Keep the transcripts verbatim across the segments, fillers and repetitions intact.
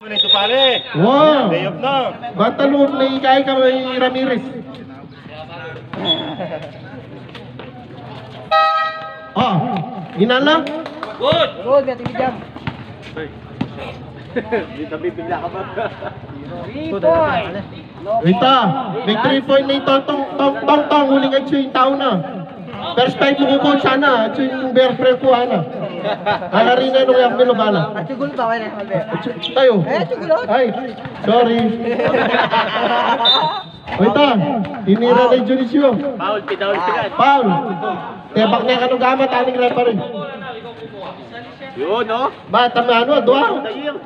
Ito pare. Wow. Layup na. Batalog na ikay ka may Ramirez. Oh, ginala? Good! Good, may tingin dyan. Dito bibigla ka ba? three point. Rita, may three point na ito. Tong, tong, tong, tong, huling at yung tao na. First time mo ko sana, at yung birthday ko, ana. Alari na nung yung bilobana. At yung gulo ba, wala na. Tayo. Eh, yung gulo. Ay, sorry. Rita, hinira na yung Junicio. Paul, pitaul pilan. Paul, tebak niya ka nung gamat, aning referee. Yun, no? Ba, tama ano, doa. Dayang.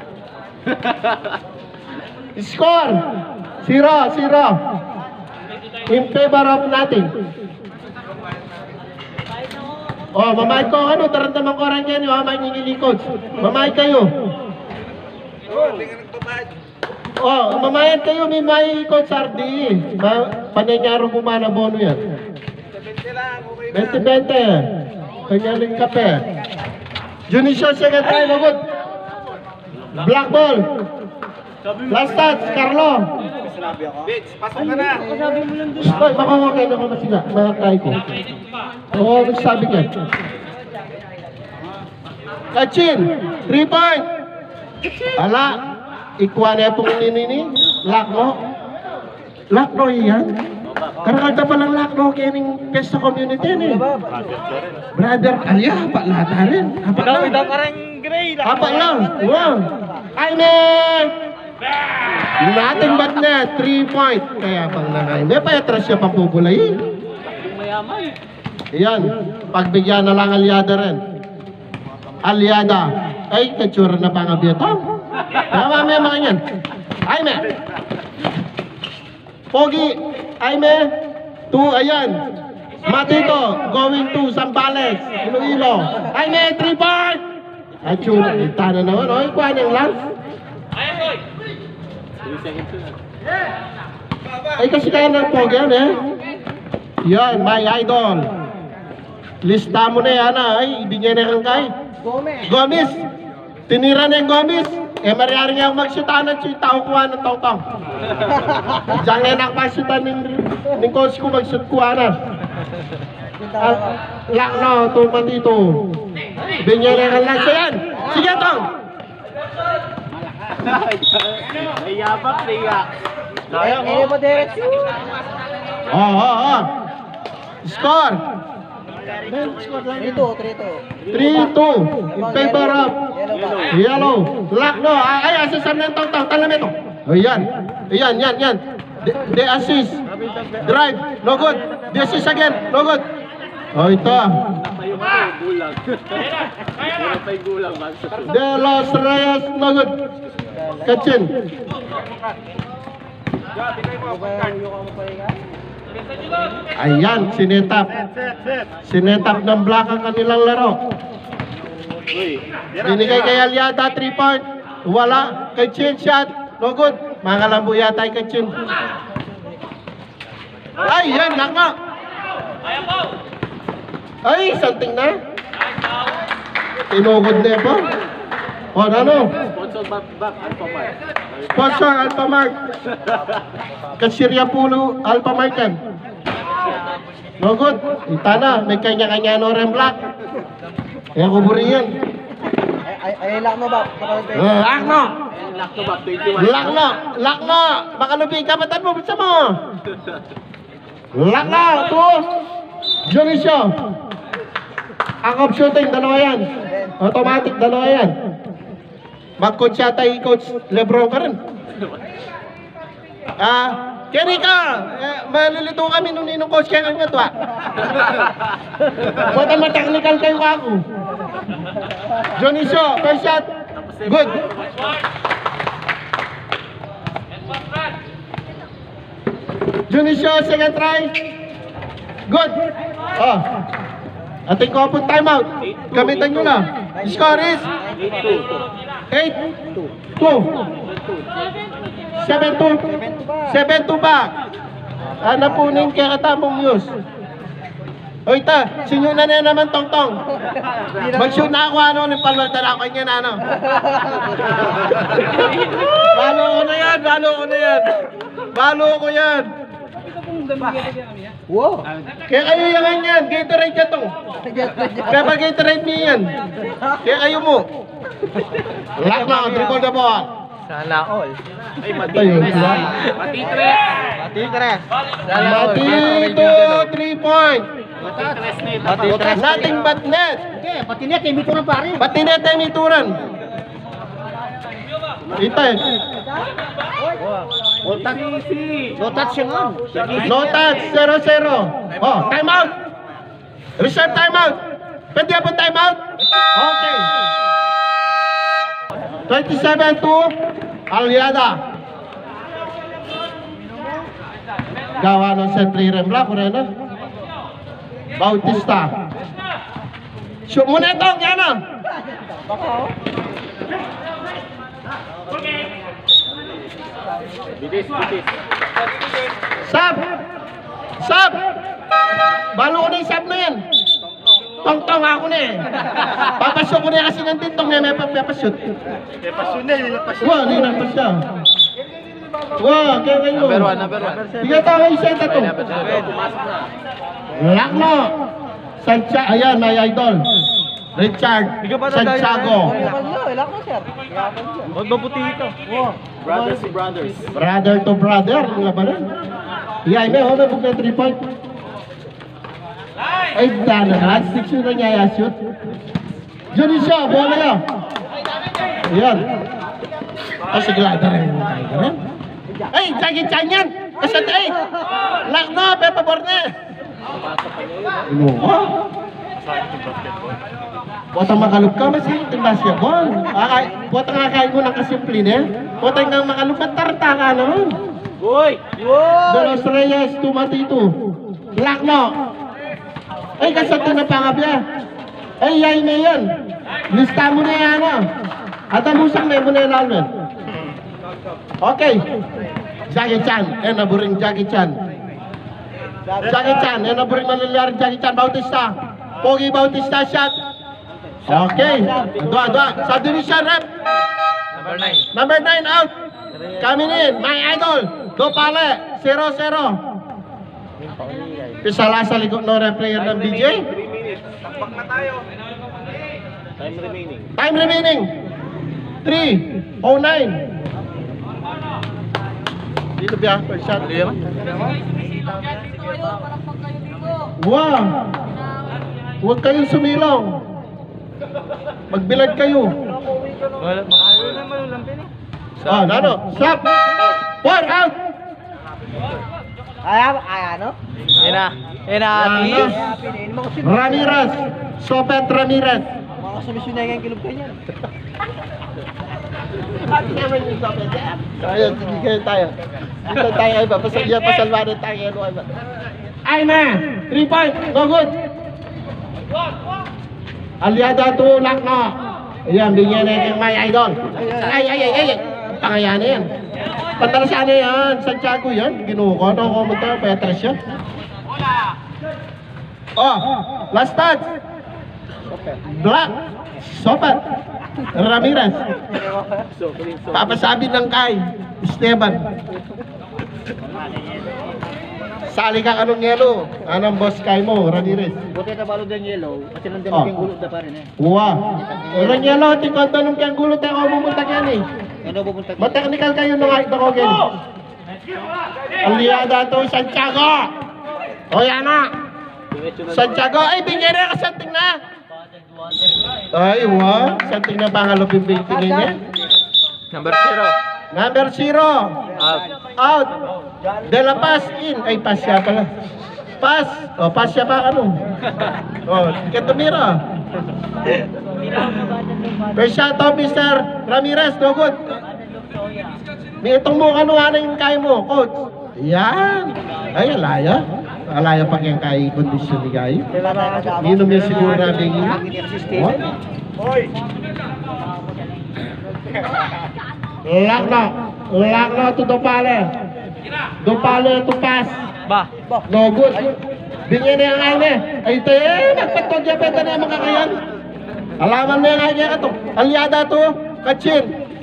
Score! Zero, zero. In favor of nothing. Oh, mamay ko ano, tarantaman ko rin yan, yung mamay nilikod. Mamay kayo. Oh, mamayan kayo, may may coach R D. Ma Pananyaro kumana bono yan. twenty twenty. Kanyaling kape. Junicio second try, lugod. Black ball. Last touch, Carlo. Bitch, pasok ka na. Hoy, makakakay na ko na sila. Makakay ko. Oo, nagsabi ka. Kachin, three point. Ala, ikuha na itong ninini. Lakno. Lakno yan. Karakagda pa lang lakno kaya ng Pesta Community ni. Brother, alya, apa lata rin. Apa lang. Ikaw ka rin gray. Apa lang. Wow. Ay, ne! Nating bat na, three point. Kaya pang nanay. May pa-atras siya pang pupulay. Mayaman. Ayan, pagbigyan na lang alyada rin. Alyada. Ay, katsura na pang abiyatong. Tama may mga yan. Ay, me. Pogi. Ay, me. Two, ayan. Matito, going to Zambales. Iloilo. Ay, me, three point. Ay, tsura. Ita na naman. Oy, kuha ng lance. Ay, kasi kaya ng pogi yan, eh. Yan, my idol. Lista mo na yan, ah. Ay, ibigyan na kang kay. Gomez. Gomez. Tinira na yung Gomez. Eh, mariyari nga magsutan at yung tao kuha ng tao-tao. Diyan nga nakapasutan ng, ng coach ko magsut kuha na. Ah, lak na, tuman dito. Ibigyan na kang lasa yan. Sige, tong. Ay, yabak, liga. Sayang, Eh, mo diretso. Oh, oh, oh. Score. three two, three two. three two. In favor of yellow. Lock no. Ay, assist ng tong-tong. Talam ito. Oh, yan. Yan, yan, yan. De, de assist. Drive. No good. De assist again. No good. Oh, ito. Tayo mo yung gulang. Meron pa yung gulang. De Los Reyes. No good. Kachin. Ayan, sinetap. Sinetap ng black ang kanilang laro. Binigay kay Alyada, three point. Wala. Kay Chin shot. No good. Mga lambo yata kay Chin. Ay, yan. Laka. Ay, something na. Tinugod na po. O, ano? Sponsor back back Alpha Mart. Sponsor, Alpha Mart. Kasirya pulo, Alpha Mart yan. No good. Ita na. May kanya-kanya no rin black. Kaya kuburi yan. Ay, ay, ay, lang mo ba? Uh, lock no. Lock to back twenty-one. Lock no. Lock no. Makalubing kapatan mo. Bisa mo. Lock no. Two. Junicio. Ang off shooting. Dalawa yan. Automatic. Dalawa yan. Mag-coach yata i-coach Lebron ka rin. Ah, Kenny ka! Eh, malilito kami nung ninong coach kaya nga ito ah. Buwata ma-technical kayo ako. Jonicio, first shot. Good. Jonicio, second try. Good. Oh. Ating ko po timeout. Gamitan nyo na. Score is eight two. seven two. seven two ba? Ano po ning kaya katamong news? Oy, ta, sinyo na na naman tong-tong. Mag-shoot na ako, ano, ng palwalta na ako kanya na, ano. Balo ko na yan, balo ko na yan. Balo ko yan. Wow. Kaya kayo yan yan, Gatorade ka to. Kaya pa Gatorade niya yan. Kaya kayo mo. Lock na, dribble the ball. Sana all. Ay, Ito yun, sila. Matitres. Matitres. Matito, three point. Matitres na ito. Matitres. Nothing but net. Okay, pati niya, kay Mito na pare. Pati net ay mituran. Ito eh. No touch siya nga. No touch, zero zero. Oh, time out. Reserve time out. Pwede po time out? Okay. twenty-seven to Aliada. Gawa ng Sentry Rembla, Moreno. Bautista. Shoot muna itong, yan o. Bitis, bitis. Sab! Sab! Balo ko na yung sab na yan. Tong-tong ako na eh. Papasok ko na kasi ng tintong niya, may papashoot. Eh, pasyon na, nilapasyon. Wow, nilagpas siya. Wow, kaya kayo. Number one, number one. Bigyan tayo kayo isa ito. Pumasok na. Lakno. Santiago, ayan, may idol. Richard Santiago. Ilan ko, sir? Huwag mabuti ito. Brothers to brothers. Brother to brother, yung labanan. Iyay, may home, bukay three point. Ay, dana na. Six yun na niya, shoot. Diyan siya, bola niya. Ayan. Ay, sige lang, ito rin. Ay, Jackie Chan yan. Kasat, ay. Lakno, Pepa Borne. Ano ko? Buat ang makalup ka, masakit yung basketball. Buat ang kakain mo ng kasimple niya. Buat ang makalup at tarta ka naman. Uy! De Los Reyes, Tumatito. Lakno. Ay, kasat na pangabya. Ay, yay na yan. Lista mo na yan, ano. At ang musang na mo na yan, Alvin. Okay. Jackie Chan. Eh, naburing Jackie Chan. Jackie Chan. Eh, naburing manlalayari Jackie Chan. Bautista. Pogi Bautista shot. Okay. Dua, dua. Subdivision rep. Number nine. Number nine out. Coming in. My idol. Do pale. Zero, zero. Pisala sa likod no replayer ng B J. three minutes. Takbak na tayo. Time remaining. Time remaining. three oh nine. Dito biya. Per shot. Ano yan? Wow. Huwag kayong sumilong. Magbilad kayo. Wala. Makalo naman yung lampin eh. Ah, nano. Stop. Four out. Ay, ay, ano? Yan na. Yan na. Ano? Pinain mo kasi. Ramirez. Sopet Ramirez. Mga solusyon na yung kilog kanyan. Tayo, tigil tayo. Dito tayo ay ba? Pasagyan, pasalwanan tayo. Ano ay ba? Ay na! Three point! Go good! Aliada to Lakno. Ayan, bigyan natin may idol. Ay, ay, ay, ay! Pangayan na yan. Patalasaan na yan. Santiago yan. Ginuko. Ano ko munta? Petras yan. Oh! Last touch! Black! Sopat! Ramirez! Papasabi ng kay Esteban. Sali ka anong yelo? Anong boss kay mo, Ramirez? Buti na balo din yellow. Kasi nandun Oh. yung gulog na pa rin eh. Uwa. Orang yelo, tingkot tanong kang gulo tayo ako pumunta yan eh. Ano pupunta? Matechnical kayo nung ito ko gen. Aliada to Santiago. O yan na. Santiago, ay bigyan na kasanting na. Ay, wow. Santing na pangalupin tingin niya. Number zero. Number zero. Out. Out. De La Paz in. Ay, pass siya pala. Pass. O, pass siya pa ano. O, ika tumira. First shot of Mister Ramirez. No good. May itong mukha nung ano yung kaya mo, coach. Yan. Ay, alaya. Alaya pa kayang kaya kondisyon ni Gayo. Minom yung siguro natin yun. Hoy! Lakno. Lakno to Dopale. Dopale to pass. Ba. No good. Bingin na yung aine. Ay, tayo, nagpatog niya, pwede na yung mga kayan. Alaman mo yung aine ka to. Alyada to, kachin.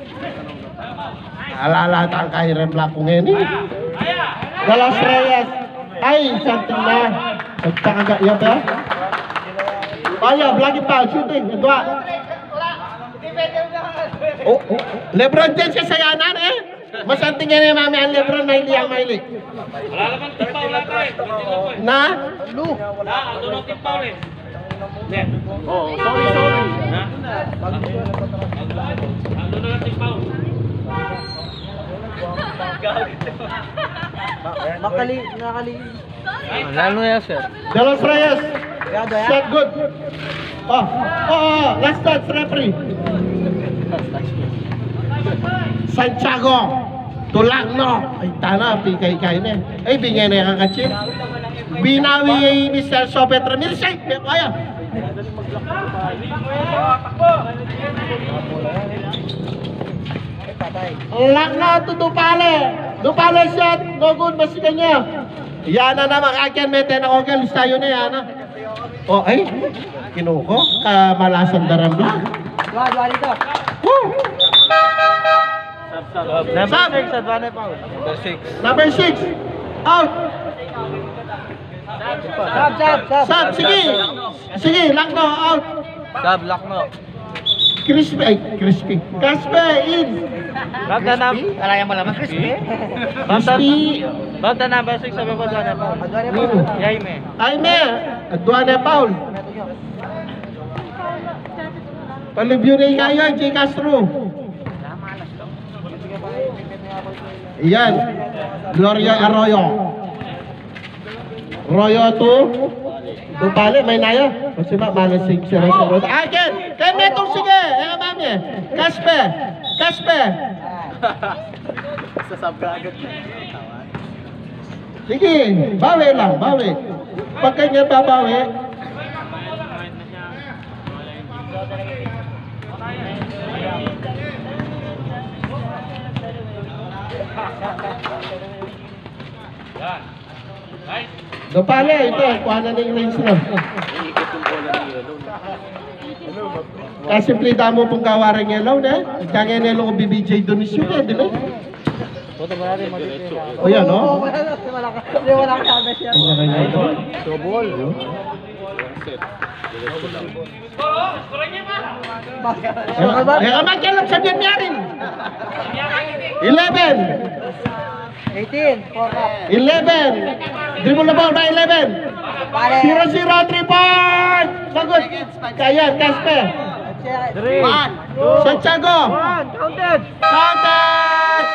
Alala tang kahiran lakong ini. Dalas Reyes. Ay, santing na. Nagpakaga, yan ba? Ayo, lagi pa, shooting. Dua. Oh, oh. Lebron James sa sayanan eh. Masanting yan yung mami ang Lebron, may hindi ang maili. Wala naman tipaw lang tayo. Na? Lu. Na, ando nang tipaw eh. Oh, sorry, sorry. Na? Ando nang tipaw. Makali, nakali. Lalo yan, sir. Dalas Reyes. Gado ya. Shot good. Oh, oh, oh, last touch, referee. Santiago. Tulang no. Ay, tana, pikay-kay na. Ay, bingay na yung kachin. Binawi ay Mister Sopet Ramirez. Ay, kaya. Lak na to Dupale. Dupale shot. No good, masikan niya. Yan na naman. Akin, may tenang okay. Listayo na yan. Oh, ay. Kinuko. Kamalasan darambla. Dua, dua dito. Woo! Number Sab. six, advantage foul. Number six. Number six. Out. Sab, sab, sab. Sab, sige. Sige, lang no. Out. Sab, lock mo. Crispy. Ay, crispy. Caspe, in. Bob the number. Kaya mo naman crispy. Bob the, Crispy. Bob the number six, sabi ko advantage foul. Adwane mo. Mm. Yay, me. Ay, me. Adwane Paul. Palibyo kayo, J. Castro. Yan. Gloria Arroyo. Arroyo to. Dupale, may naya. Kasi ba, malasig siya sa road. Akin! Kaya metong sige! Eh, mami. Kaspe! Kaspe! Sige, bawi lang, bawi. Pag kanya babawi, Dupale, ito, kuha na ng range na. Kasi plida mo pong kawarang yellow na. Kaya yellow ko B B J Donisio, eh, di ba? O yan, no? Wala na, wala ka. Hindi, wala ka sabi siya. Double. Eh, aman ka lang sabihan niya rin. eleven. eighteen. four up. eleven. Dribble na ball by eleven. Pare. zero zero, three point. Sagot. Kaya, Caspe. Three. Santiago. One. Counted. Counted!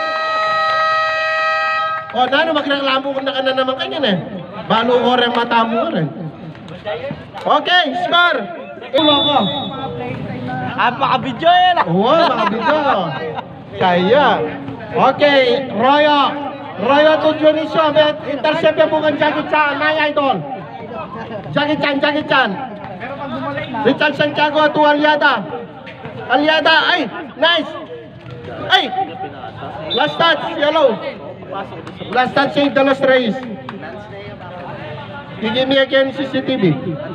O, nano, magreklamo ko na ka na naman kanya na. Balo ko rin mata mo rin. Okay, score! Ulo ko. Ah, maka-video yan. Oo, mga bito. Kaya. Okay, Royo. Royo to Dionisio. Intercept yung bukan Jackie Chan. My idol. Jackie Chan, Jackie Chan. Richard Santiago to Alyada. Alyada, ay, nice. Ay, last touch, yellow. Last touch, save the Los Reyes. Give me again C C T V.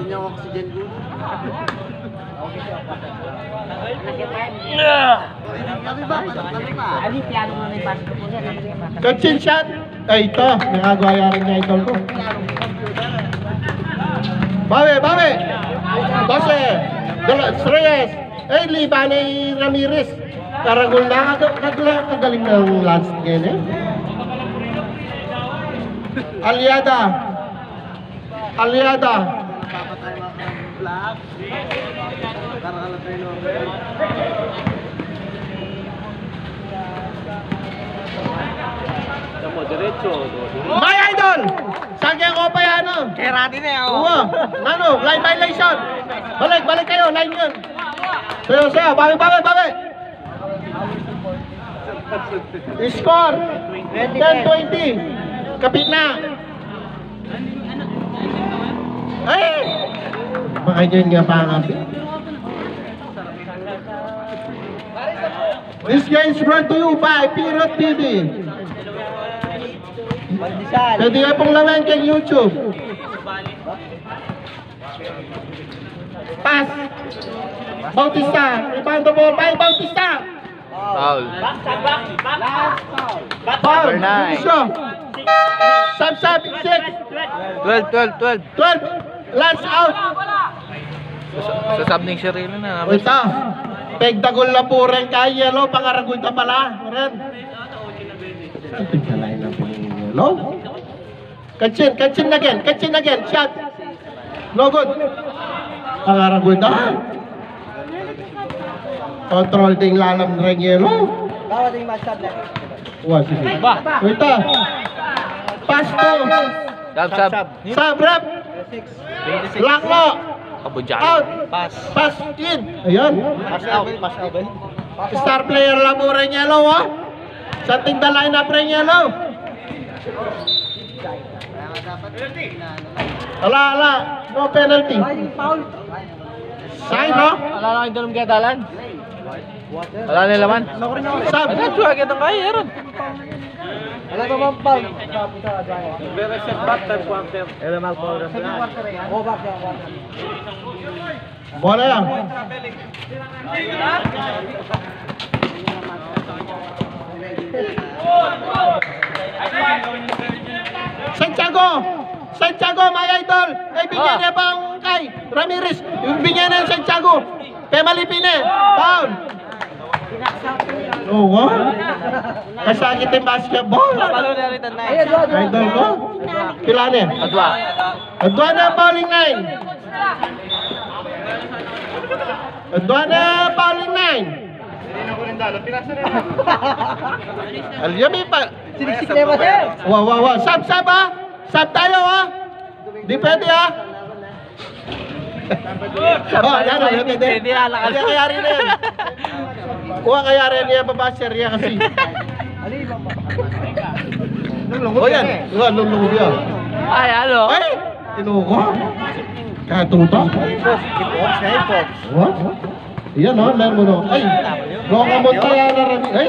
Kachin shot. Ay, ito. Nakagwaya rin niya idol ko. Bawi, bawi. Dose. Los Reyes. Eh, Libanay Ramirez. Karagol na. Kagaling ng last game eh. Alyada. Alyada. My idol! Sagya ko pa yan, no? Kerati na ako. Oo. Nano, line violation. Balik, balik kayo, line yun. Sayo, sayo, bawi, bawi, bawi. Score ten twenty. Kapit na. Ay! Makaganyan nga pa nga. This game is brought to you by Pirot T V. Pandesal. Pwede nga pong lawan kay YouTube. Pass. Bautista. Rebound the ball by Bautista. Foul. Back, back, back, back. Back, Foul. Number nine. Dionisio. Sub sub. Six. twelve, twelve, twelve. twelve. Lance out. Sa sub ng Shirley na. Wait ah. Pegdagol na po rin kay Yellow. Pangaragol ka pala. Ren. Tingnan na po yung Yellow. Kachin. Kachin again. Kachin again. Shot. No good. Pangaragol na. Control ding lalam rin Yellow. Bawat yung match-up na. Wah, sige. Wait ah. Pass to. Sub, sub. Sub rep. Laklo. Kabudyan. Out. Pass. Pass in. Ayan. Pass out. Pass out. Star player lang mo rin Yellow, ha? Something the lineup rin Yellow. Ala, ala. No penalty. Ay, foul. Side, no? Wala na kayong dalawang gadalan. Wala na laman. Sub. Ano, suwa kitang kaya ron. Wala ba bang foul? Very set back time quarter. Go back yan. Bola yan. Santiago! Santiago, my idol! Ay, bigyan Ah. niya bang kay Ramirez? Yung bigyan niya yung Santiago. Pemalipin eh. Foul. Oo. Kasakit yung basketball. Palo na rin na. Ay, adwa, adwa. Idol ko. Pila niya. Adwa. Adwa na bowling nine. Adwa na bowling nine. Alyami pa. Siniksik na ba sir? Wow, wow, wow. Sab, sab ha. Sab tayo ha. Di pwede ha. Oh, yan o. Yan pwede. Hindi lalakad. Hindi kayari na yan. Kuha kayari niya babasher niya kasi. Ali, bamba. O yan. Yan, lulungog yan. Ay, ano? Ay! Tinuko. Katuto. What? Yan o, meron mo no. Ay! Loka mo tayo na rin. Ay!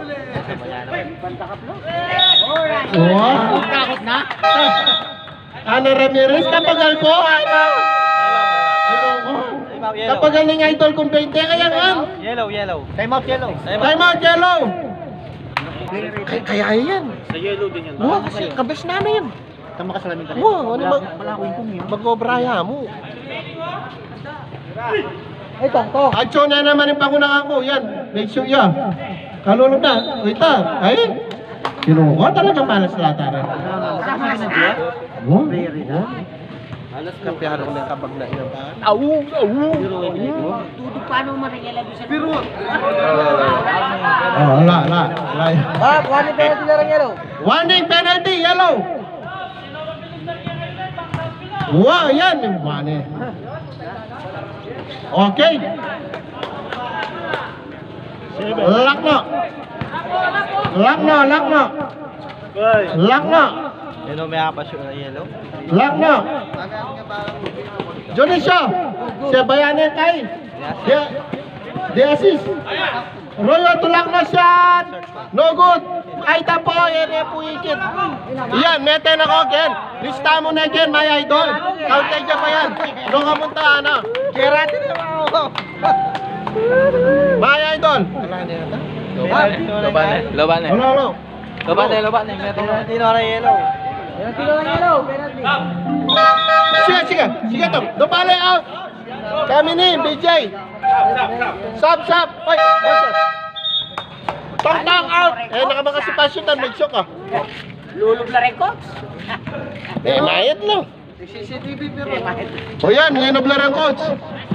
What? Takot na? Ana Ramirez, kapagal ko. Ano? Tinuko. Kapagal ng idol kong twenty. Kaya nga. Yellow, yellow. Time out, yellow. Time out, yellow. Kaya, kaya yan. Sa yellow din yan. Wow, kasi kabes na na yan. Tama ka sa lamin ka. Wow, ano ba? Mag-obraya mo. Ay, tongto. Acho na naman yung pangunahan ko. Yan, make sure yan. Kalulog na. Wait ah. Ay, sinuko talagang malas lataran. Wow, wow. Alas kapiyaro ng kabag na inabahan. Awu, awu. Tudog paano maringala bisa. Oh, ala, ala. ala. Bab, one penalty lang yellow. Warning penalty, yellow. Wow, yan. Mane. Okay. Lock na. Lock na, lock na. Lock na. Yellow, may apas yung yellow. Lock na. Dionisio. Siya bayanin kay. Dia, dia assist. Royo tulak na shot. No good. Ay tapo. Yan yan po ikit. Yan, mete na ko again. Lista mo na again, my idol. Counter niya pa yan. Doon ka munta, ano. Gerati na ako. My idol. Loban eh. Loban eh. Ano, ano. Loban eh, loban eh. Penalty na rin yellow. Penalty lang yellow. Penalty. Sige, sige. Sige to. Doon pala out. Kami ni, B J. Sub, sub. Oy, sub. Tong, tong, out. Eh, nakamakasipasyon tan. Mag-shock ah. Lulog na rin, coach. Eh, mayat lang. C C T V pero. O yan, linoblar ang coach.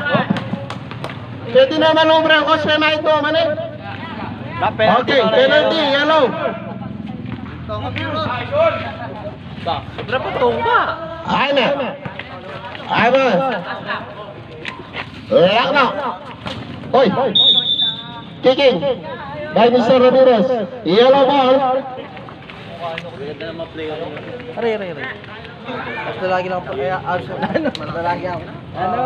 Pwede naman lumbre ang coach. May mayat mo, man eh. Okay, penalty, yellow. Sobra pa tong ba? Ay na. Ay ba? Lock na. Oy. Kicking. By Mister Ramirez. Yellow ball. Are, are, are. Basta lagi lang po kaya out. Basta lagi ako. Ano?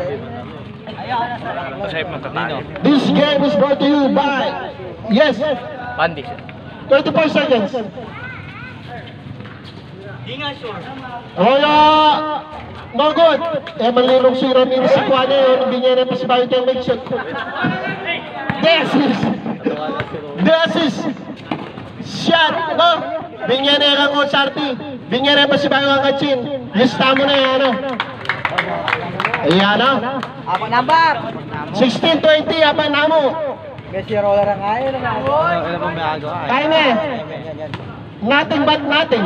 Pasayip ng tatino. This game is brought to you by... Yes. Pandi. twenty-four seconds. Royo! No good! Eh, malirong si Ramin si Kwane yun. Binyan na pa si Bayo kayong make shot. Desis! Desis! Shot! No? Binyan na yung Coach Artie. Binyan na pa si Bayo ang kachin. Lista mo na yan, ano? Ayan, no? Apa number? sixteen twenty, apa namo? Messi roller ang ayaw naman. Ano pong may agaw? Kaya na. Nothing but nothing.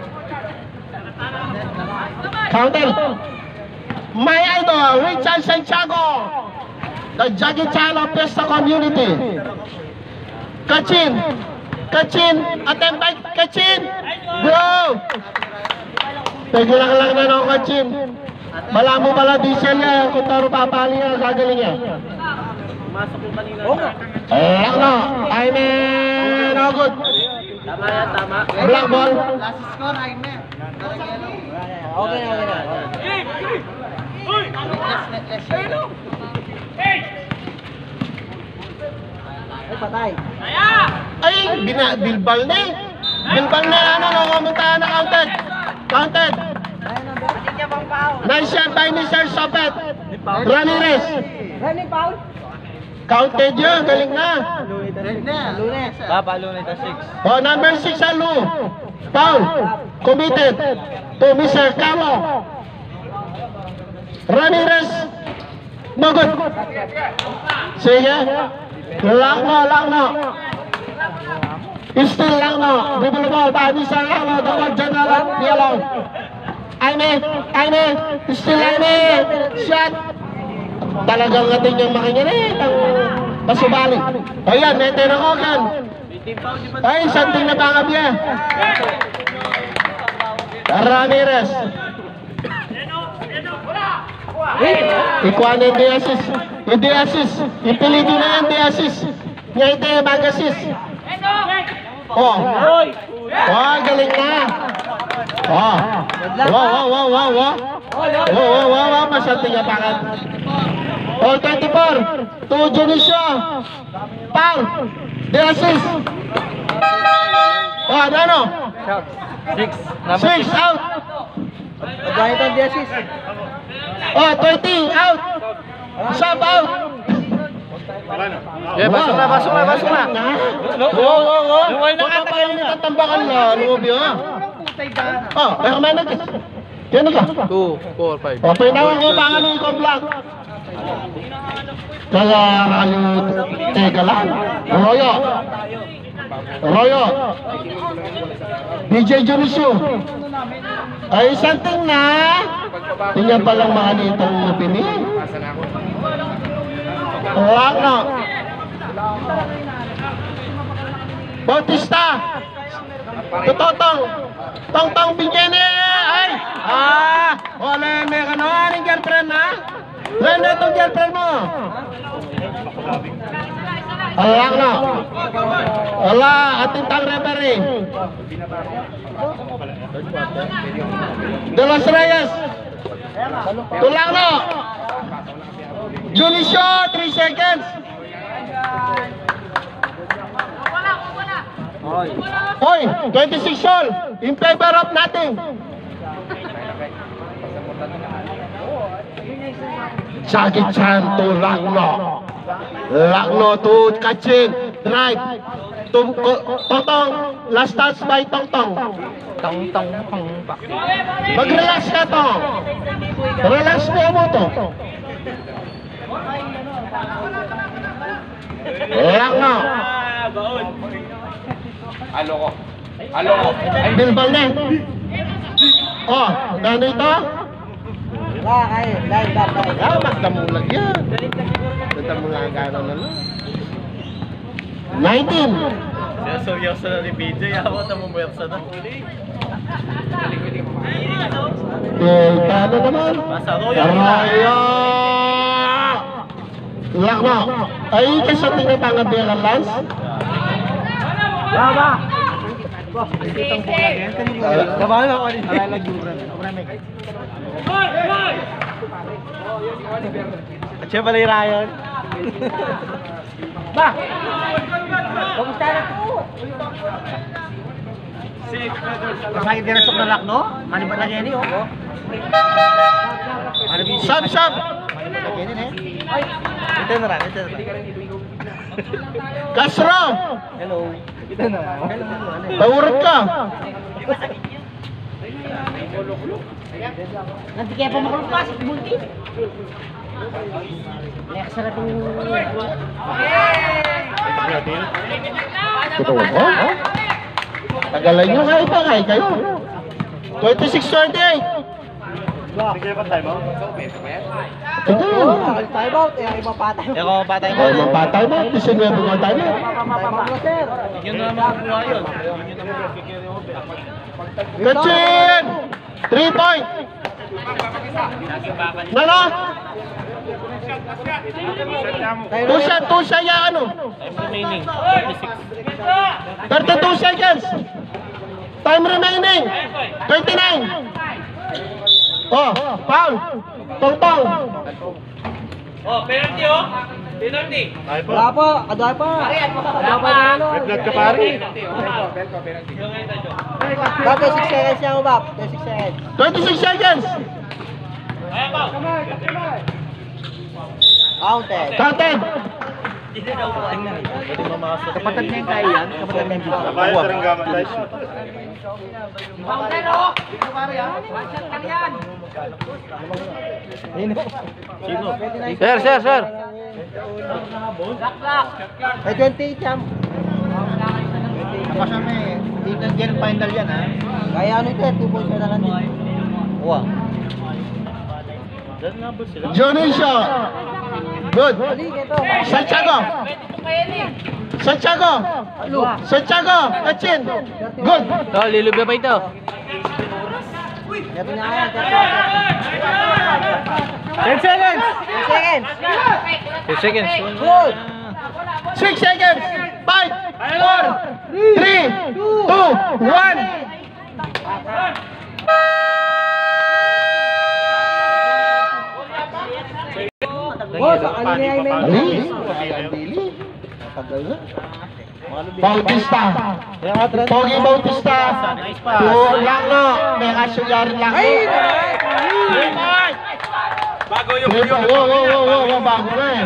Counter. My idol, Richard Santiago. The Jackie Chan of Pesta Community. Kachin. Kachin. Attempt by Kachin. Bro. Paglang lang na ng Kachin. Bala mo pala diesel niya. Kung taro papali niya, gagaling niya. Eh, ano? I mean, no good. Tama yan, tama. Black ball. Last score, I mean. Okay, okay na. Ay, patay. Ay, bina, bilbal na eh. Bilbal na ano, nakamuntahan na counted. Counted. Nice shot by Mister Sopet. Ramirez. Running foul. Counted yun, galing na. Lunes. Papa, Lunes na six. Oh, number six, Alu. Foul. Committed to Mister Camo. Ramirez. No good. Sige. Lang no, lang no. Still lang no. Dribble ball by Mister Camo. Double general. Yellow. Aime. Aime. Still Aime. Shot. Talagang ating yung makinya eh. Pasubali. Ayan, nete ng Ogan. Ay, santing na pangabya. Ramirez. Ikuan yung di-assist. Yung di-assist. Ipilitin na yung di-assist. Nga ito yung mag-assist. Oh. Oh, galing na. Oh. Wow, wow, wow, wow, wow. Wow, wow, wow, wow. Masanting na pangat. Oh, twenty-four. To Junicio. Foul. Di-assist. Oh, ano, ano? Six. Number Six, out. Ganito ang diasis. Oh, twenty, out. Sub out. Yeah, pasok na, pasok na, pasok na. Oo, oo, oo. Baka pa yung tatambakan na, lumobyo ha. Oh, may kumain natin. Yan ka. Two, four, five. O, pinawan ko pa ng ikaw vlog. Kaya kayo, teka lang. Royo. Royo. D J Junicio. Ay, something na. Tingnan palang mga nitong napini. Wag na. Bautista. Tutotong. Tong-tong Pinyene. Ay. Ah. Wala, may kanoan yung girlfriend ha. Lenda itong girlfriend mo. Alang na. Wala, ating tang referee. De Los Reyes. Tulang na. Junicio, three seconds. Hoy, twenty-six all. In favor of nothing. Jackie Chan to Lakno. Lakno to Kachin. Drive. To Tongtong. Last touch by Tongtong. Tong-tong, tong, pak. Mag-relax ka to. Relax mo mo to. Lakno. Alo ko. Alo ko. Bilbal na. Oh, ano ito? Wala kayo. Live, live, live. Ah, magdamulag yan. Magdamulag gano'n na lang. nineteen. Seryoso na ni B J. Ako na mumwersa na. Eh, paano naman? Masaro yun. Araya! Lakno. Ay, kasi tingnan pangabilang lance. Baba! Kitang bola yan. Kabalo ako rin. Alalaguran. At siya pala yung Ryan. Ba! Kamusta na po? Masakit din ang sok na lakno. Manibat lagi ini, oh. Sab, sab! Ini nih. Ito na rin, ito na rin. Kasro! Hello. Ito na. Paurot ka! Nanti kaya pa makulpas, bunti. Kaya sarap yung... Totoo ba? Tagalan nyo nga itangay kayo. twenty-six twenty-eight. Ito. Time out, eh, iba patay. Eko patay mo. Ay, mga patay mo. nineteen mga patay mo. Time out mo, sir. Yun na naman kuha yun. Kachin! Three point! Nana? Tusa, tusa ya ano? Time remaining. thirty-six. thirty-two seconds. Time remaining. twenty-nine. Oh, foul. Tong tong. Oh, penalty oh. Penalty. Wala pa, kadaya pa. Wala pa. May blood ka pare. Bab, six seconds yan mo, Bab. six seconds. twenty-six seconds. Kaya pa. Counted. Counted. Kapatid niya yung kaya yan. Kapatid niya yung bisa. Kabayan sa ranggaman guys. Fountain oh! One-shot lang yan! Sir, sir, sir. Lock, lock! May twenty-eight yan. Tapos may team ng gen final yan, ha? Kaya ano ito, two points na lang din. Wow. Johnny shot. Good. Santiago. Santiago. Santiago. Kachin. Good. Oh, lilubya pa ito. Ito niya yan, ten seconds. ten seconds. two seconds. Good. Six seconds. Five. Four. Three. Two. One. Boss, ano na yung main Ali. Bautista. Pogi Bautista. Lang no. May asyugarin lang. Bago yung Wow, wow, wow, wow, wow, bago na eh.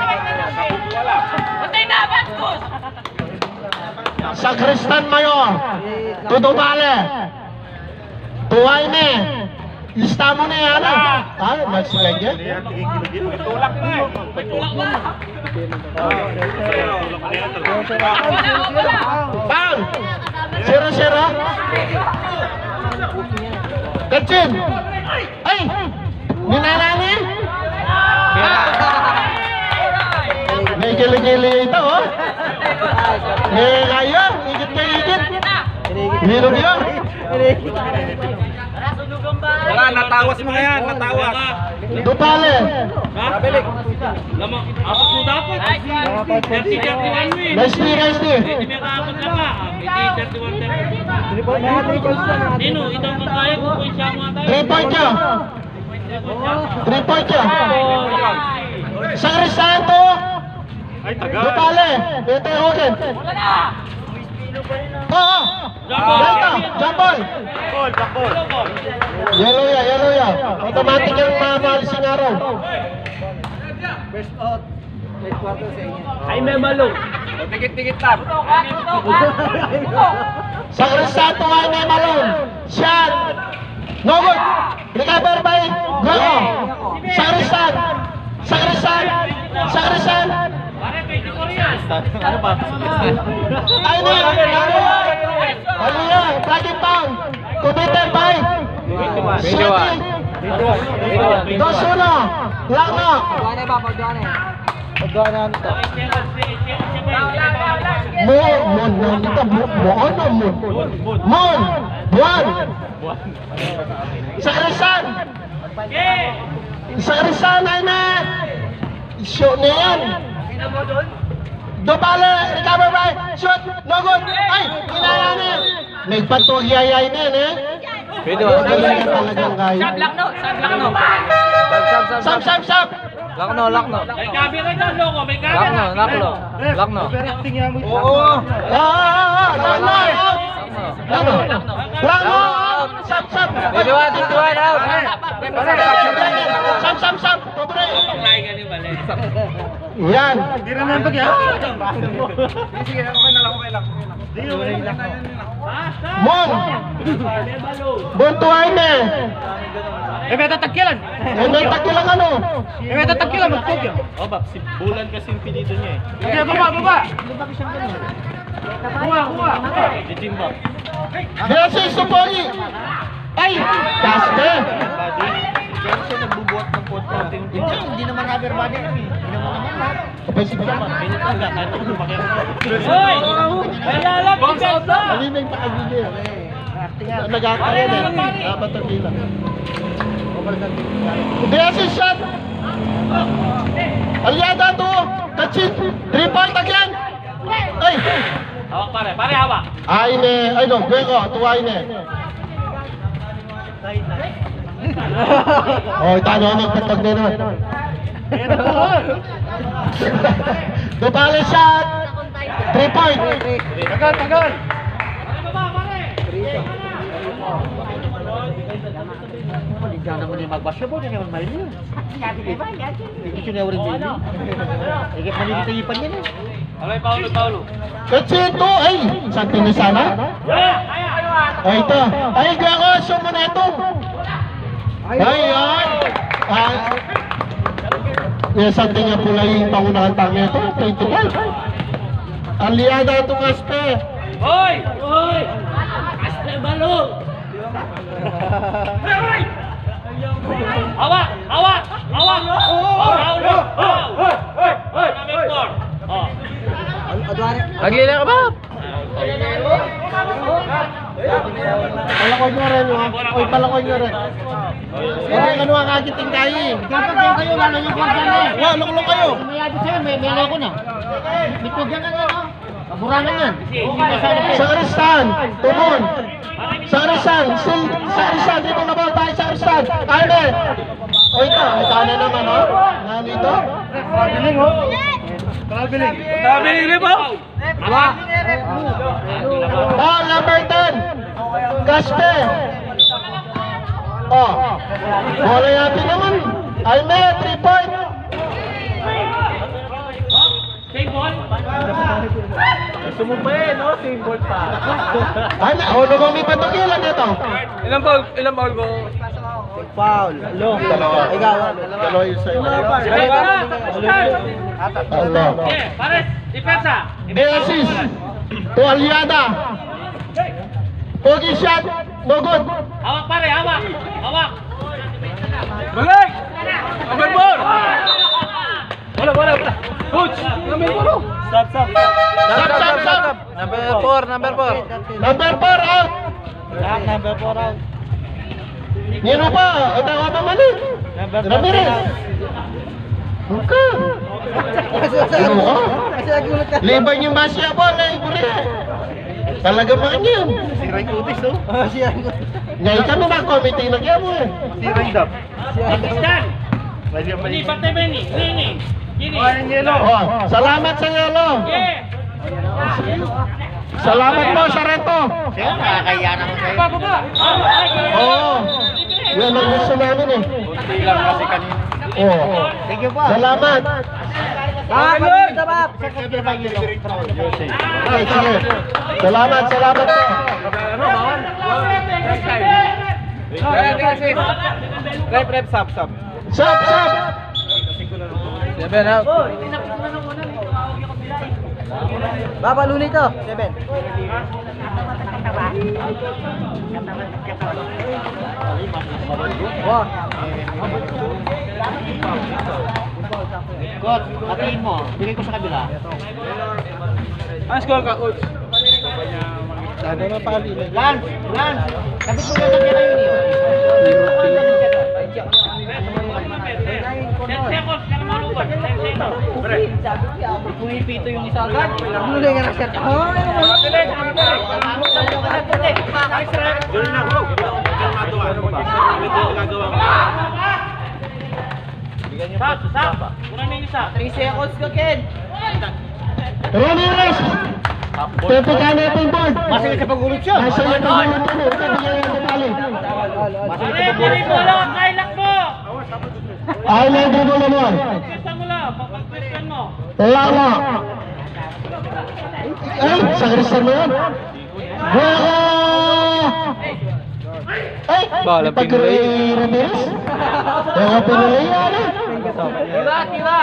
Patay na, Batkus! Sakristan Mayor. Tudumale. Tuway me. Lista mo na yan ah. Ah, magsilagyan. tulak na eh. May tulak na. Foul. Zero, zero. Kachin. Ay! Ninalani? May gili-gili ito oh. May kaya, igit ka igit. Hirap yun. Wala, natawas mga yan, natawas. Dupale. Ha? Lamang, apat mo dapat. thirty thirty-one mo eh. Nice day, nice day. Hindi may kaabot lang ka. thirty-one thirty. Nino, ito ang kakaya ko kung siya mga tayo. Three point ka. Three point ka. Sakrisanto. Dupale. Ito yung Hogan. Oo. Delta. Jump ball. Yellow ya, yellow ya. Automatic yung mamalising araw. Best out. Late quarter sa inyo. Ay, may malo. Tigit-tigit lang. Sakrisanto ay may malon. Shot. No good. Recover by Gogo. Sakrisan. Sakrisan. Sakrisan. Ano ba? Ay na. Aliyah. Tracking pound. Committed by Shooting. Dos uno. Laka. Pagduane ba, pagduane. Pagduane ano to? Mon, mon, mon, ito, mon, mon, mon, mon, buwan. Sakrisan. Sakrisan ay na. Shoot na yan. Dupale, recover by, shoot, no good. Ay, kinaya na yan. May patuhyayay na yan eh. Pwede ba? Magaling ka talagang kaya. Sablak no, sablak no. Sab, sab, sab. Lakno, lakno. May gabi na dyan, loko. May gabi Lakno, lakno. Lakno. Overacting yan mo. Oo. Ah, ah, ah, ah, ah, ah. twenty-one, twenty-one out. Sam, sam, sam. Pobre. Panglain ka ni Balen. Yan. Hindi naman pag yan. Sige, okay na lang, okay lang. Mon. Bon Tuaime. Eh, may tatagkilan. Eh, may takilang ano. Eh, may tatagkilan. Magtog yan. Oh, bab, si Bulan kasi yung pinito niya eh. Okay, baba, baba. Kuha, kuha. Si Jimba. Jesus Supoli. Ay, Casper. Kaya siya nagbubuhat ng konti. Hindi, hindi naman rubber body. Hindi naman naman lahat. Kapag si Papa. Pinito nga, kahit ako lumakyan. Hoy! Kailangan, box out na! Ano yung pakagigil? Nag-aakaya din. Dapat ang bilang. Jesus shot. Aliada to. Kachit. Three point again. Ay. Hawak pare, pare hawak. Aine. Ay no, Beko. Tuwaine. Oh, tano magpatag na naman. Dupale shot. Three point. Tagal, tagal. Hindi naman yung mag-basketball, hindi naman mail yun. Hindi siya na uring baby. Higit manilitayipan yan eh. Alay, Paulo, Paulo. Kachito. Ay, Santi na sana. Ay, ito. Ay, Gako. Show mo na ito. Ay, ay. Ay. Yung Santi nga pula yung pangunahan tangnya ito. twenty-five. Aliada ito, Kaspe. Hoy! Hoy! Aspe balo! Hawak! Hawak! Hawak! Paulo! Hoy! Hoy! Hoy! Number four. Oh. Aglila ka ba? Palakoy nyo rin, ha? Oy, palakoy nyo rin. Hindi, ano ang kagiting kayo? Kapag yung kayo, lalo yung pag yan eh. Wow, lukulong kayo. Mayado sa'yo, may melo ko na. Mitog yan ano, no? Kaburangan yan. Sa Aristan, Tumon. Sa Aristan, sil, sa Aristan, dito na ba tayo sa Aristan? Arne. O ito, ito na naman, o. Ano ito? Biling, ho? Biling. Nabiling rin po! Hawak! Oh, number ten. Kaspe. Oh. Bola yapi naman. Alme, three point. Same ball? Gusto mo pa eh, no? Same ball pa. Alme, oh, nung may patugilan ito. Ilang ball, ilang ball ko? Foul. Lo. Dalawa. Ikaw. Dalawa yung sa'yo. Sige ka na! Ito. Okay, pares! Depensa! Beasis. To Aliada. Pogi shot. No good. Hawak pare, hawak! Hawak! Balik! Number four! Wala, wala, wala. Coach! Number four! Stop, stop! Stop, stop, stop. Number four, number four. Number four out. Number four out. Nino pa. Ito ka pa mali. Ramirez. Buka. Ano ka? Kasi nagulat ka. Liban yung basketball na ibuli. Talaga man yun. Si Ray Cutis, no? Oh, si Ray Cutis. Ngayon kami na committee na kaya mo eh. Si Ray Dap. Stan! Mali, patay Benny! Nini! Gini! Oh, salamat sa yelo. Yeah! Salamat po sa reto. Nakakaya naman kayo. Baba! Oo. Yan ang gusto namin eh. Kunti lang kasi kanina. Oo. Thank you po. Salamat. Ah, Lord! Sabab! Okay, sige. Salamat, salamat po. Rep, rep, sub, sub. Sab, sab. Seven out. Baba, luli to. Seven. Wow. God, hatiin mo. Bigay ko sa kabila. Ang score ka, coach? Ano na pali? Lance! Lance! Kapit mo gano'n yan yun eh. ten seconds ka naman uban. ten seconds. Pumipito yung isa agad. Luli nga na shirt. Ay, Stop, stop! Kuna na yung isa. three seconds ka, Ken. Ramirez. Tempo ka na itong board. Masaya sa pag-ulot siya. Nasa iyo pag-ulot mo. Ito, bigyan yung kapali. Pare, pare, bola, kailak mo! Ay, may dribble naman. Pagkistan mo lang, pagkistan mo. Lama. Ay, sa Christian mo yan. Bola! Ay, Bola, Pinoy. Ramirez. Bola Pinoy yan. Tira, tira.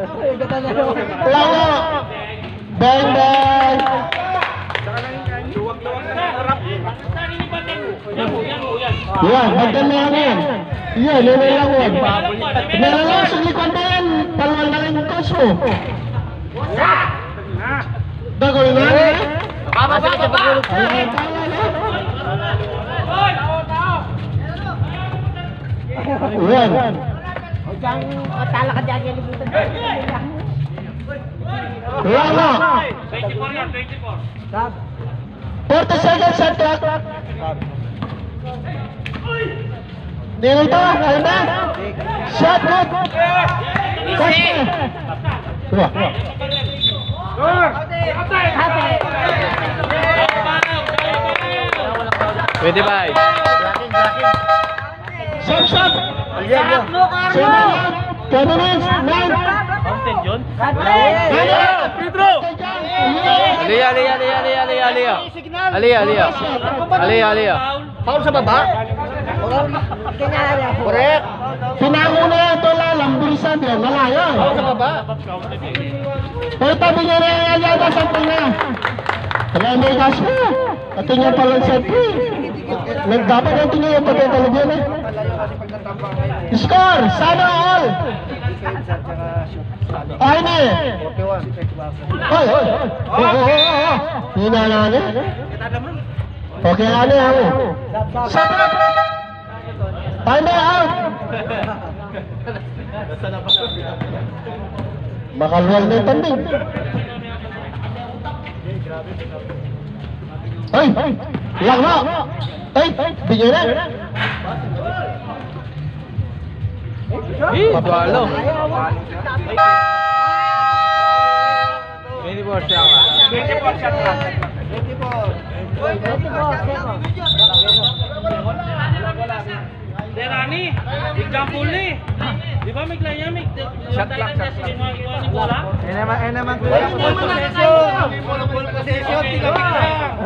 Lama. Bang, bang. Saan inibatin mo? Yan mo, yan mo, yan. Yan, bagdan na yan yan. Yan, yan ang lawag. Meron lang sa likod na yan. Palawal na lang yung kaso. Dagol na yan. Baba, baba, baba. Ay, kaya na. Yan. Lama. twenty-four yan, twenty-four. forty seconds shot clock. Dito, ayun na. Shot clock. Kasi. Wah. twenty-five. Shot shot. Sarap mo, Carlo. ten minutes. nine. Counted yun? Pedro. Alia, Alia, Alia, Alia, Alia, Alia. Alia, Alia. Alia, Alia. Foul sa baba. Correct. Pinango na ito lalang. Bilisan yan. Malaya. Foul sa baba. Pero tabi niya na yung yada sa pina. Kaya may gas mo. At tingnan pa lang sa pin. Nagdapat ang tingnan yung pagkakalog yan eh. Score! Sana all! Ay na eh! Ay, ay! Oo, oo, oo! Hina na na. Okay na na ako. Shut up! Time out! Makaluwal na yung tanding. Ay! Lang na! Ay! Bigyan na! Pabalo. twenty-four siya. twenty-four shot lang. Derani, example ni. Di ba may klanya may shot lang sa ni bola? Eh naman, eh naman. Full possession. Full possession. Tinapik na.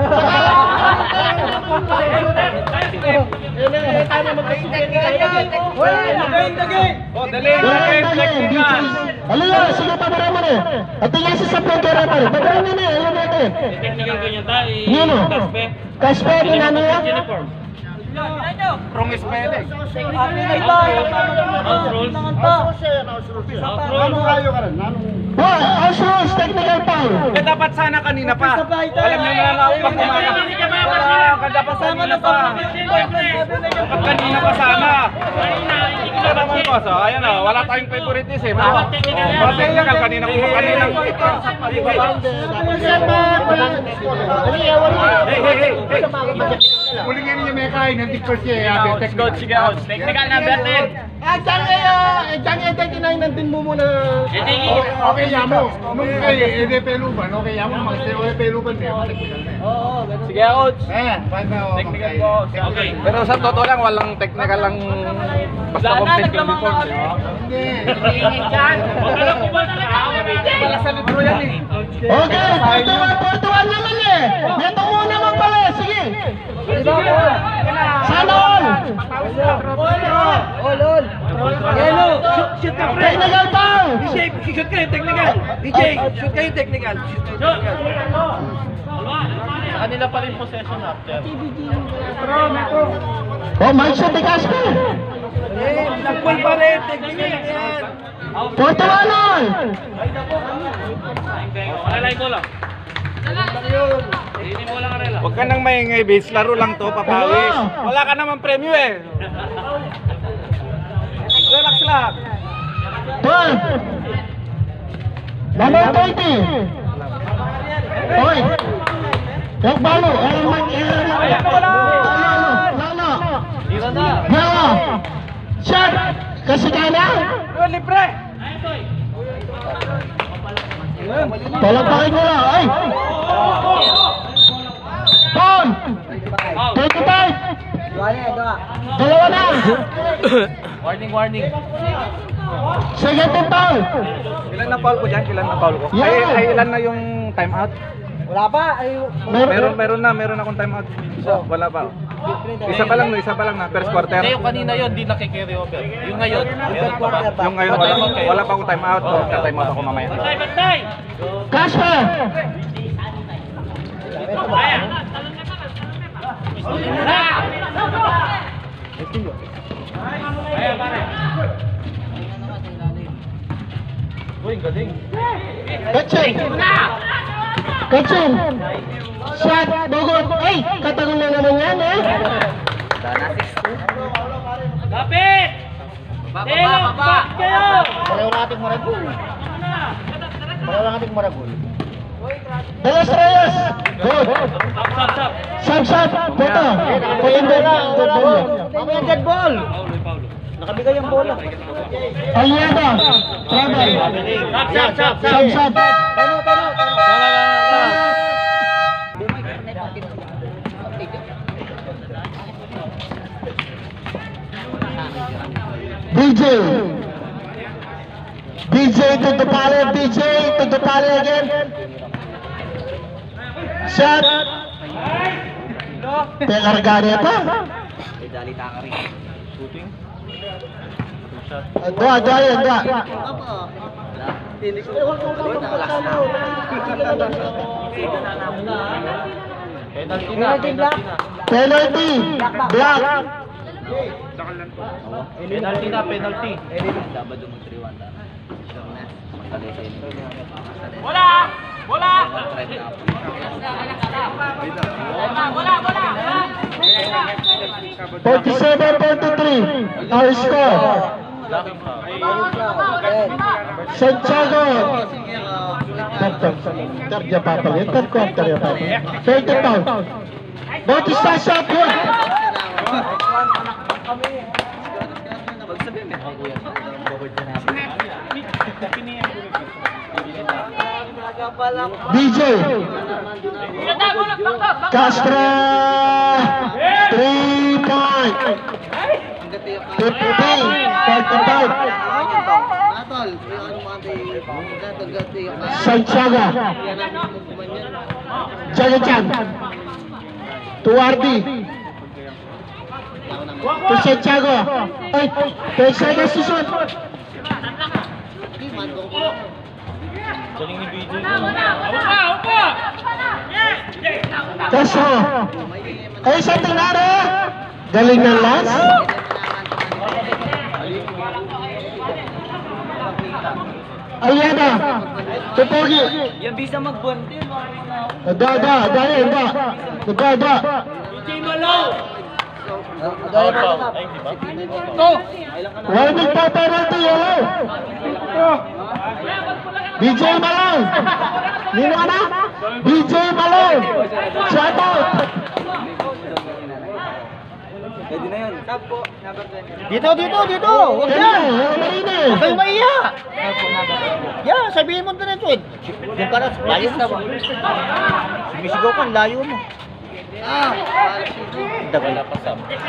Oh, dali. Alila, sige pa marama na. At tingnan si Sapong kera pa rin. Bagaan na na, ayun natin. Technical ganyan tayo. Yun o. Kaspe. Kaspe, din ano yan? Uniform. Wrong is pwede. House rules. House rules. Boy, house rules, technical foul. Eh dapat sana kanina pa. Alam niyo na lang pag kumana. Wala, dapat kanina pa. Dapat kanina pa sana. Ito naman ko sa, ayan na, wala tayong favoritism. Oh, technical kanina ko kanina. Hey, hey, hey. Muling yan niya may kain, hindi ko siya. Coach, sige, coach. Technical number ten. Eh, dyan kayo, eh, dyan kayo, thirty-nine, nandun mo muna. Okay, yamo. Nung kayo, ede peluban. Okay, yamo. Mag-ede peluban niya. Sige, coach. Eh, technical po. Okay. Pero sa totoo lang, walang technical lang basta complete yung uniform. Hindi. Alam ko ba talaga? Wala sa libro yan eh. Okay, forty-one naman eh. Neto muna man pala, sige. Sana all. All, all. Yellow. Shoot ka, pre. Technical foul. D J, shoot kayo technical. D J, shoot kayo technical. Sa kanila pa rin possession after. Oh, may shot ni Casper. Eh, nagpul pa rin. Technical yan. forty-one all. Malalay bola. Hindi bola ka rela. Huwag ka nang maingay, base. Laro lang to, papawis. Wala ka naman premyo eh. Relax lang. twelve. Number twenty. Oy. Yung balo, eh, mag, eh, Lalo. Tira na. Lalo. Shot. Kasi ka na. Yun, libre. Palapakin mo na, ay. Paul. twenty-five. Dalawa na. Warning, warning. Second and foul. Ilan na foul ko dyan? Ilan na foul ko? Yeah. Ay, ay, ilan na yung time out? Wala pa. Ay, Meron, meron na, meron akong time out. Isa, wala pa. Isa pa lang, no, isa pa lang na, first quarter. Hindi, yung kanina yun, di nakikiri over. Yung ngayon, meron pa ba? Yung ngayon, wala, wala pa akong time out. Magka-time out ako mamaya. Bantay, bantay! Kaspa. Ayan, pare. Kaching. Kaching. Shot. Bogot. Ay, katagol na naman yan eh. Lapit! Baba, baba! Kayo! pareho nating maragul. Pareho nating maragul. Dalas Reyes. Good. Stop, stop, stop! Sab, sab. Puto. Pwede na. Mamaya dead ball. Paulo, Paulo. Nakabigay ang bola. Aliada. Travel. Stop, stop, stop! Sab, sab. Tano, tano, tano. B J. B J to the party. B J to the party again. Shot. Pelarganya pa. Dua, dua yan, dua. Penalty na, penalty na. Penalty. Black. Penalty na, penalty. Bola! Bola! Bola, bola! forty-seven forty-three. Our score. Santiago. Third ya papalit. Third quarter ya papalit. thirty pound. Bautista shot. Good. B J. Castro. Three point. fifty. forty-five. Santiago. Jaga-Chan. Tuwardi. To Santiago. Ay, ten seconds to shoot. Galing ni B J. Upa, upa! Kaso. Ay, sa tinara. Galing ng last. Aliada. Tupogi. Yan bisa magbonte. Da, da, da, yan, da. Da, da. Warning pa penalty, hello. B J Malong. Nino ka na? B J Malong. Shout out. Dito, dito, dito. Huwag Kaya, yan. wala marina eh. Huwag kayo maiya. Yeah, sabihin mo diretso eh. Yung ka na, layo na ba? Sumisigaw ka, layo mo. Ah, dagal na pa sa.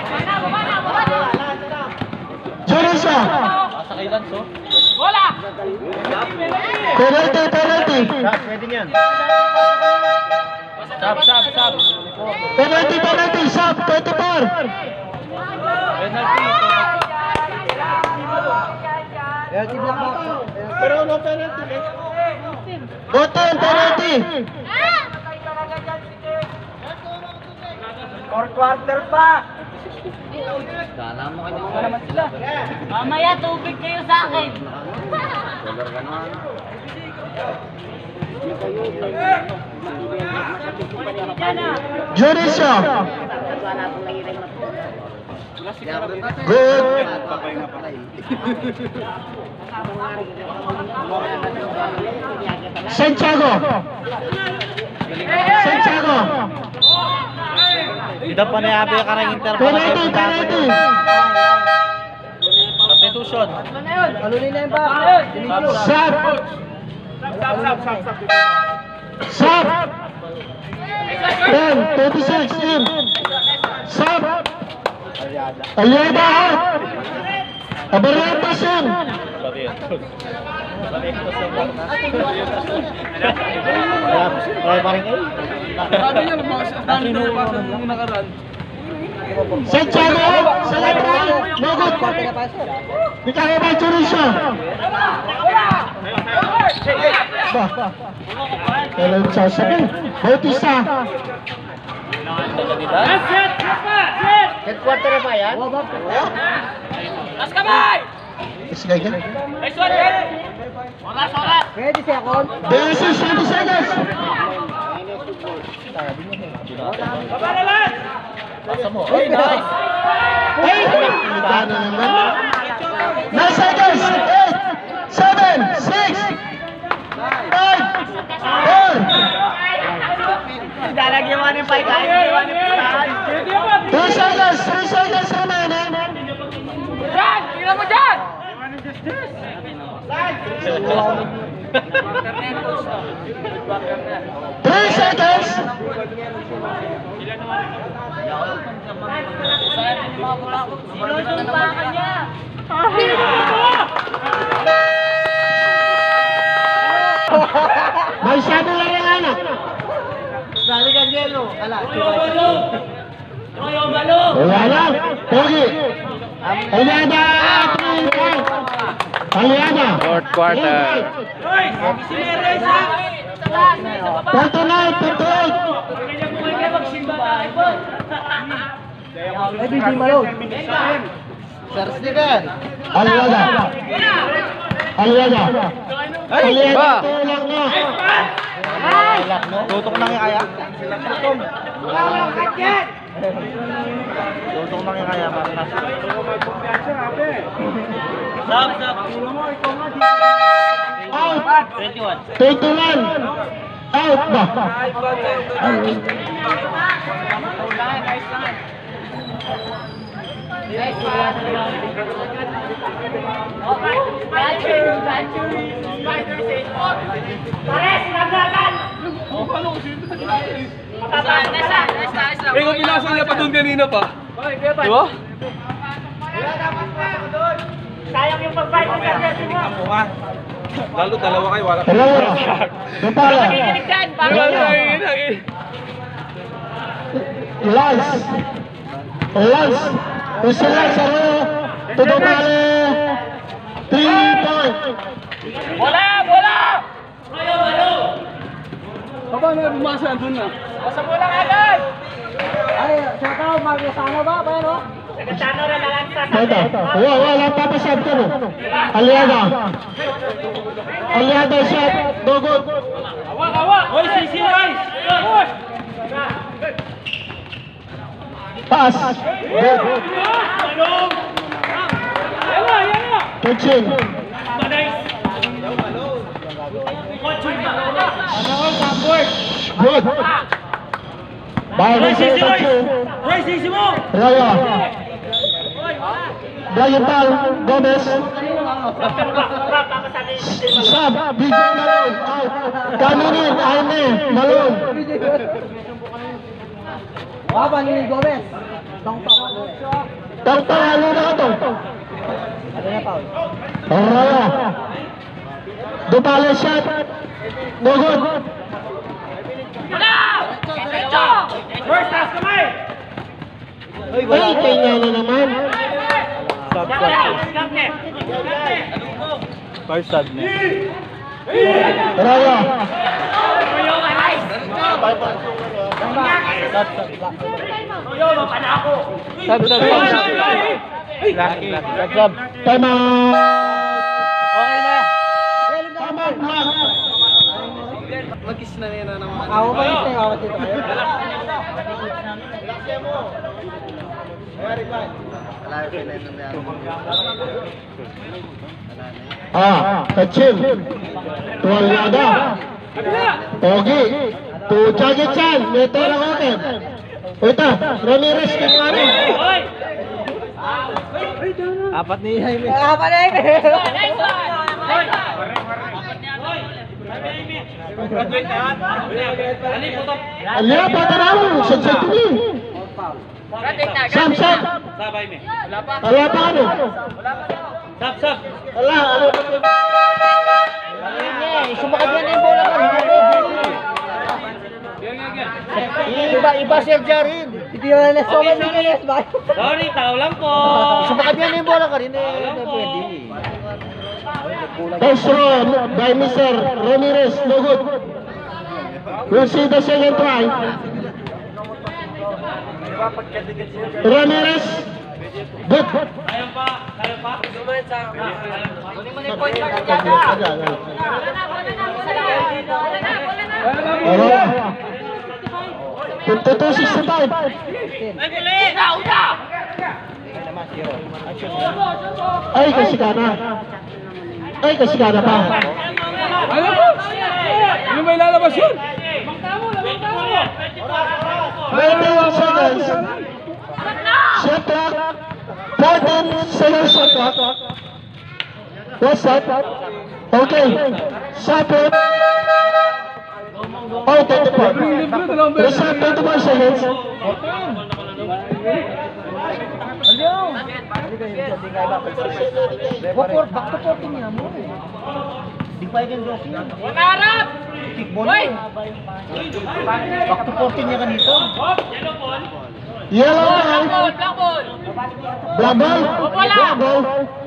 Jorisa. Asa kay Lanzo? Bola! Penalty, penalty. Pwede niyan. Sab, sab, sab. Penalty, penalty. Sub, twenty-four. Penalty. Penalty lang ba? Pero no penalty. Boten, penalty. Fourth quarter pa. Mamaya tubig kayo sa akin. Jorisa. Good. Santiago. Santiago. Ida pa na yabi ka ng interval. Penalty, penalty. Substitution. Kalunin na yung ba? Sub. Sub. ten, twenty-six in. Sub. Aliada out. Abaretas yan. Wala pa rin kayo. Sabi niya, dami na napasan nung nakaraan. Set Chano, sa lateral, Nogot. Di kaya ba Churisha? Ba, kailan sasakay? Bautista. Headquarter na ba yan? Las kamay! Sige, sige. Nice one, Red! Oras, oras! Pwede siya kon. Beses, twenty seconds. Babalalan! Pasa mo. Hey, nice. Hey! Kita na naman. Nine seconds. Eight, seven, six, five, four, Lalagyan mo ng fight tayo. two seconds, three seconds remaining. Dyan! Tingnan mo dyan! Three seconds. Sinusumpakan niya! May sabi lang yung anak. Balikan yelo. Ala. Troyo Malo! Wala lang. Pogi. Aliada. Three point. Aliada. Fourth quarter. Si Meres ha! Twenty-nine, twenty-eight. Kaya magsimba tayo po! Ay, Biji Malone. Sir Steven. Aliada. Aliada. Aliada. Ba. Tulang na. Tutok na nga kaya? Tutok na nga kaya, Marcos. Stop, stop! Out. twenty-one. twenty-one. Out ba? Eh, kung pinasa niya pa doon kanina pa. Di ba? Sayang yung pag-fight mo sa mo! Lalo dalawa kayo, wala. Hello. Dupala. Nakikinig dyan! Lance. Lance. Usul Lance. Tudupale. Three point. Bola! Bola! Troyo Malo! Baba na, bumasa doon na. Basta bola agad! Ay, siya ka, mag-isama ba? Ba yan, oh? Nagkatano na lang sa Ito. Wala, wala papasab ka mo. Aliada. Aliada shot. Dogot. Awak, awak! Hoy, sisi Rice! Push! Pass. Good. Malong! Yawa, yawa! Pitching. Manay! Coaching ka! Good. Bawal Roy, sa sisi Roy! pitching. Roy, sisi mo! Raya. Brian Tal. Gomez. Sab. B J Malone. Out. Kaminin. Aime. Malone. Wapa ni Gomez. Tong-tong. Tang-tang. Halo na ka to. Ano na, Paul? Raya. Dupale shot. No good. Bola! Diretso! First, taas kamay! Ay, kanya na naman. First sub na. Raya. Sab, sab, sab, sab. Lucky. Sab, sab. Time out. Okay na. Time out block. Ako ba yung tayo? Awat dito kayo? Ah, Kachim. Tuwalyada. Pogi. Tuchagichan. Neto lang akin. Ito, Ramirez Kimari. Hoy! Apat ni Jaime. Apat na Jaime. Nice one! Hoy! Hoy! Graduate na yan. Ali, putok. Alya, patanaw. Sadsad ko ni. Sab, sab. Sabay me. Wala pa ano? Sab, sab. Wala, ano? Sumakad yan yung bola ka. Iba, iba Sir Jarin. Hindi na na so many minutes ba? Sorry, tao lang po. Sumakad yan yung bola ka rin eh. Pwede. First throw by Mister Ramirez, no good. We'll see the second try. Ramirez, good. Kaya pa, kaya pa. fifty-two sixty-five. Ay, kasi ka na. Ay, kasi ka na pa. Ano po? Yung may lalabas yun? twenty-one seconds. Shot clock. fourteen seconds shot clock. What's that? Okay. Shot clock. Oh, twenty-four. Reset twenty-four seconds. Bukor, back to fourteen niya mo. Di pa yung Rossi. Mangarap! Kickball mo. Back to fourteen niya kanito. Yellow Black ball, ball. black ball! Black ball. Black ball.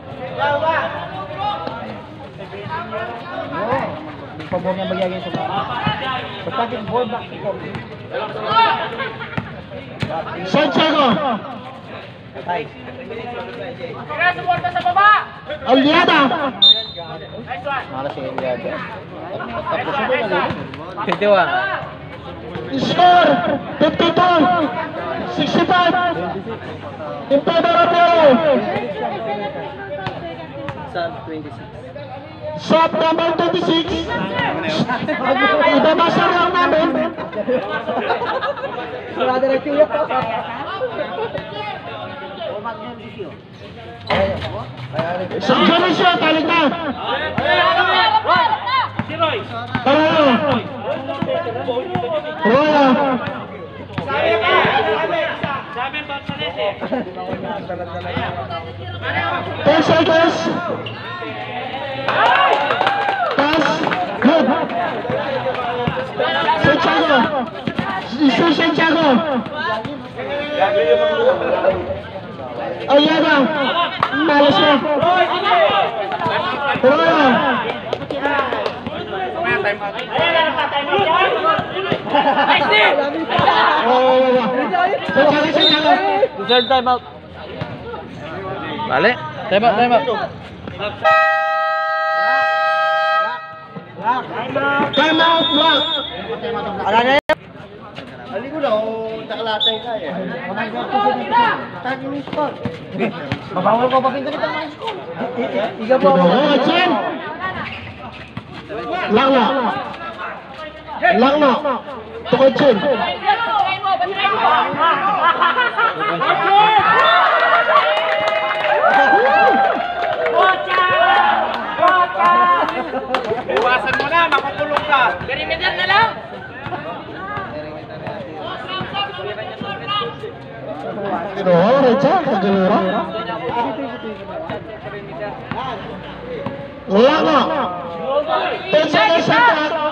Di pa mo niya magyagin sa mga. Basta kickball, back to fourteen. Santiago. Ay. Tira, suporta sa baba! Aliada. Malas si Eliada. Tapos mo na lang. fifty-one. Score fifty-two sixty-five. In favor of yellow. Shot number twenty-six. Ibabasa lang namin. Sarada na tiyo. Sa Jonisio, talik na. Si Roy. Paralo. Roya. Sabi ba sa net eh? ten seconds. Pass. Good. Santiago. Isu Santiago. Aliada. Malas na. Roya. Oh, Santiago, Santiago. Reserve time out. Balik. Time out, time out. Time out, block. Ala na yan. Ali ko na, nakalatay ka eh. Tagi mo yung score. Mabawal ko pa pinto nito mga score. Iga po ako. Oh, Chen. Lang na. Lang na. Tukod Chen. Iwasan mo na, makukulong ka. Perimeter na lang! Oh, Recha, kagalura. Lang na. ten seconds shot clock.